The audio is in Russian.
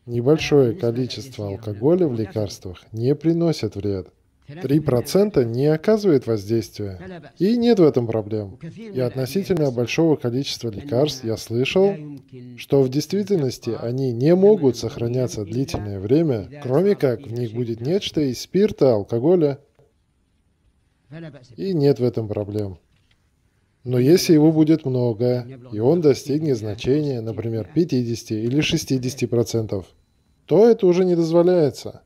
Небольшое количество алкоголя в лекарствах не приносит вред. 3% не оказывает воздействия. И нет в этом проблем. И относительно большого количества лекарств я слышал, что в действительности они не могут сохраняться длительное время, кроме как в них будет нечто из спирта, алкоголя. И нет в этом проблем. Но если его будет много, и он достигнет значения, например, 50 или 60%, то это уже не дозволяется.